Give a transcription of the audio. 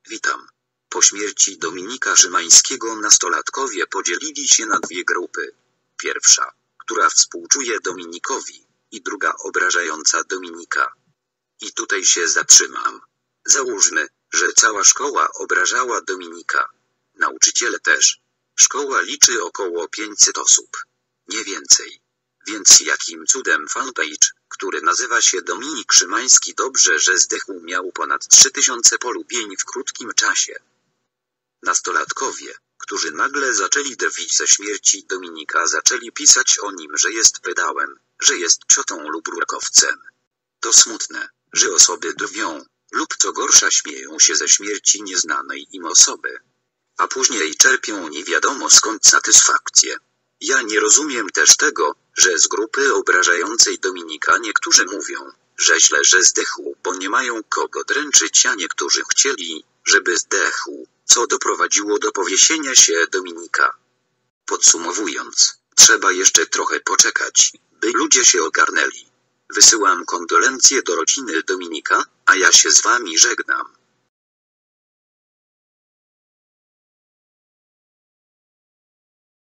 Witam. Po śmierci Dominika Szymańskiego nastolatkowie podzielili się na dwie grupy. Pierwsza, która współczuje Dominikowi, i druga obrażająca Dominika. I tutaj się zatrzymam. Załóżmy, że cała szkoła obrażała Dominika. Nauczyciele też. Szkoła liczy około 500 osób. Nie więcej. Więc jakim cudem fanpage, który nazywa się Dominik Szymański dobrze, że zdechł, miał ponad 3000 polubień w krótkim czasie. Nastolatkowie, którzy nagle zaczęli drwić ze śmierci Dominika, zaczęli pisać o nim, że jest pedałem, że jest ciotą lub rurkowcem. To smutne, że osoby drwią, lub co gorsza śmieją się ze śmierci nieznanej im osoby. A później czerpią nie wiadomo skąd satysfakcję. Ja nie rozumiem też tego, że z grupy obrażającej Dominika niektórzy mówią, że źle, że zdechł, bo nie mają kogo dręczyć, a niektórzy chcieli, żeby zdechł, co doprowadziło do powiesienia się Dominika. Podsumowując, trzeba jeszcze trochę poczekać, by ludzie się ogarnęli. Wysyłam kondolencje do rodziny Dominika, a ja się z wami żegnam.